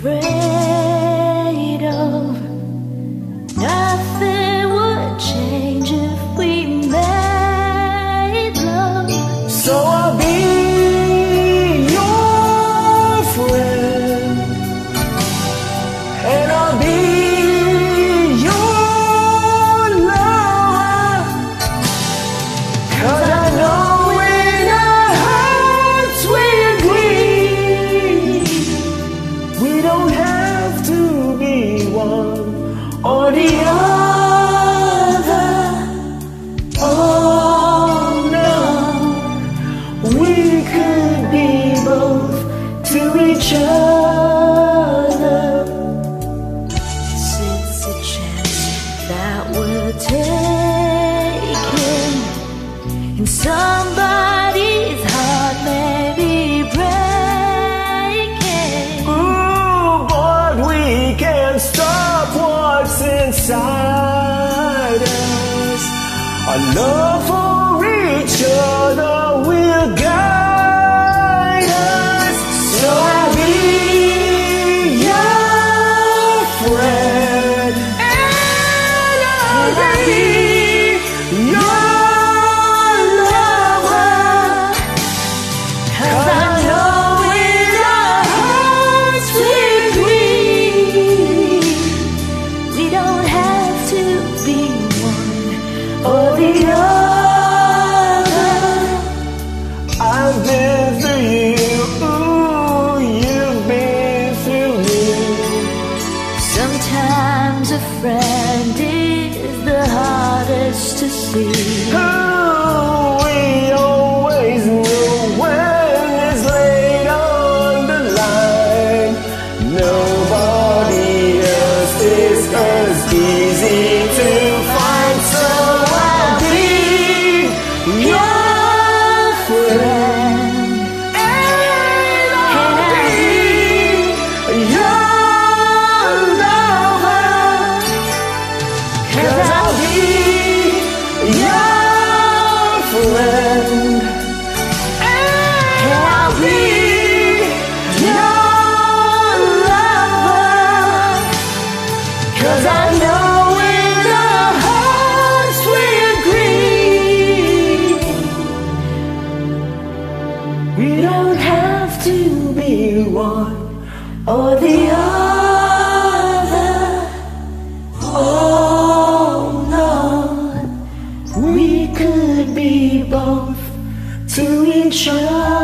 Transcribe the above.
afraid of. Nothing would change if we made love. So I'll be your friend, and I'll be your lover, 'cause I know in our hearts we agree we don't have to be one or the other. Oh no, we could be both to each other. It's a chance that we're taking, and somebody's heart may be breaking. Ooh, but we can't stop what's inside us. Our love for each other will guide us. So I'll be your friend, and I'll be your lover, 'cause I know in our hearts we agree We don't have to be one or the other. I've been through you, ooh, you've been through me. Sometimes a friend is the hardest to see. Ooh, we always know when it's laid on the line. Nobody else is as easy to find, so I'll be your friend, and I'll be your lover, 'cause I'll be your friend, and I'll be your lover, 'cause I know in our hearts we agree we don't have to be one or the other. Oh no, we could be both to each other.